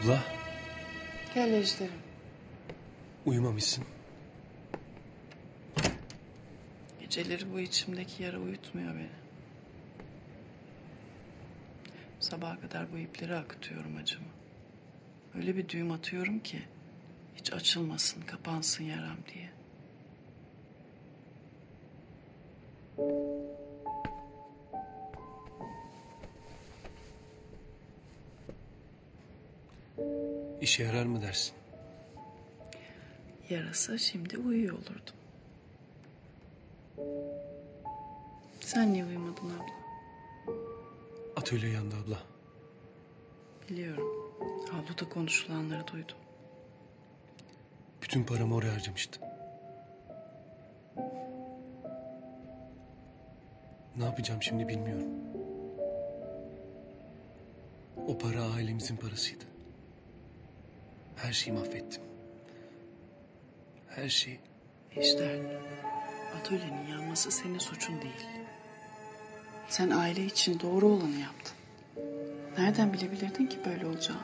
Abla, Gel Ejder'im. uyumamışsın. Geceleri bu içimdeki yara uyutmuyor beni. Sabaha kadar bu ipleri akıtıyorum acımı. Öyle bir düğüm atıyorum ki hiç açılmasın, kapansın yaram diye. İşe yarar mı dersin? Yarasa şimdi uyuyor olurdum. Sen niye uyumadın abla? Atölye yandı abla. Biliyorum. Avluda konuşulanları duydum. Bütün paramı oraya harcamıştı. Ne yapacağım şimdi bilmiyorum. O para ailemizin parasıydı. Her şeyi mahvettim. Her şeyi. Ejder, atölyenin yanması senin suçun değil. Sen aile için doğru olanı yaptın. Nereden bilebilirdin ki böyle olacağını?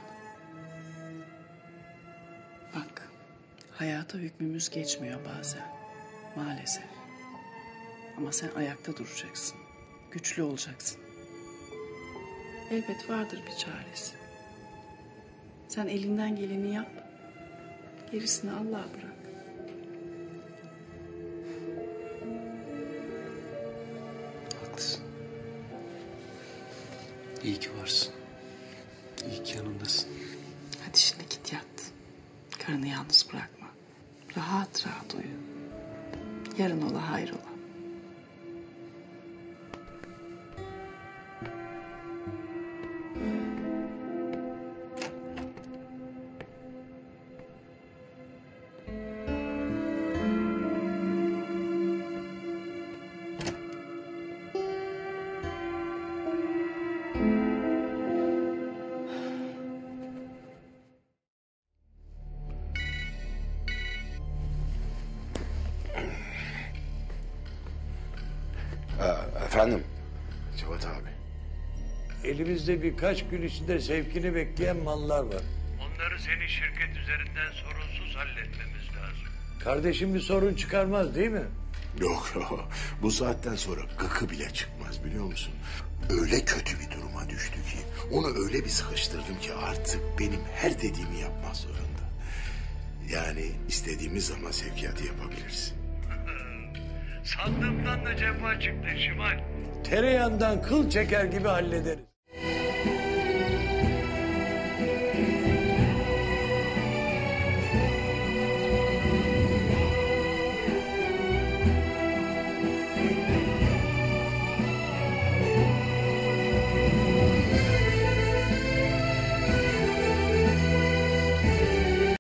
Bak, hayata hükmümüz geçmiyor bazen. Maalesef. Ama sen ayakta duracaksın. Güçlü olacaksın. Elbet vardır bir çaresi. Sen elinden geleni yap. Gerisini Allah'a bırak. Haklısın. İyi ki varsın. İyi ki yanımdasın. Hadi şimdi git yat. Karını yalnız bırakma. Rahat rahat uyu. Yarın ola hayrola. Efendim Cevat abi. Elimizde birkaç gün içinde sevkini bekleyen mallar var. Onları senin şirket üzerinden sorunsuz halletmemiz lazım. Kardeşim bir sorun çıkarmaz değil mi? Yok bu saatten sonra gıkı bile çıkmaz biliyor musun? Öyle kötü bir duruma düştü ki onu öyle bir sıkıştırdım ki artık benim her dediğimi yapmak zorunda. Yani istediğimiz zaman sevkiyatı yapabiliriz. Sandığımdan da cefa çıktı Şimal. Tereyağından kıl çeker gibi hallederiz.